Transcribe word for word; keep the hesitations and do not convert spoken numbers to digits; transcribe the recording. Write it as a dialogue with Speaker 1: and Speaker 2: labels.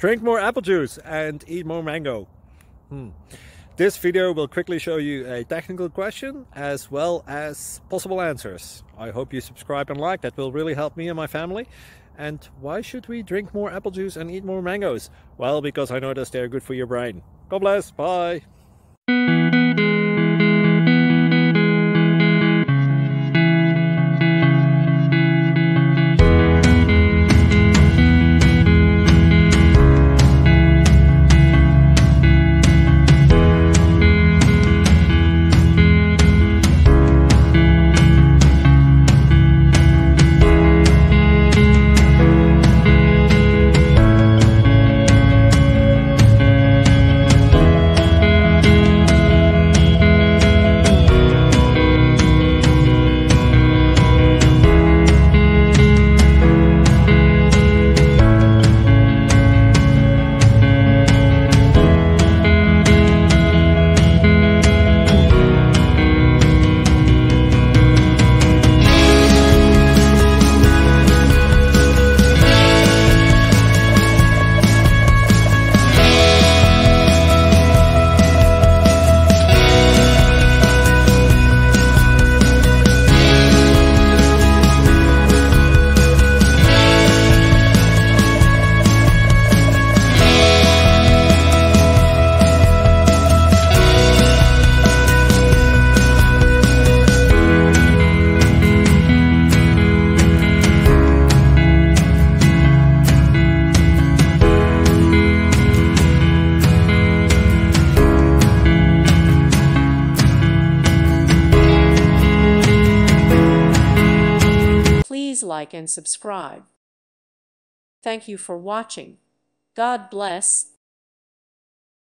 Speaker 1: Drink more apple juice and eat more mango. Hmm. This video will quickly show you a technical question as well as possible answers. I hope you subscribe and like, that will really help me and my family. And why should we drink more apple juice and eat more mangoes? Well, because I noticed they're good for your brain. God bless, bye!
Speaker 2: Please like and subscribe. Thank you for watching. God bless.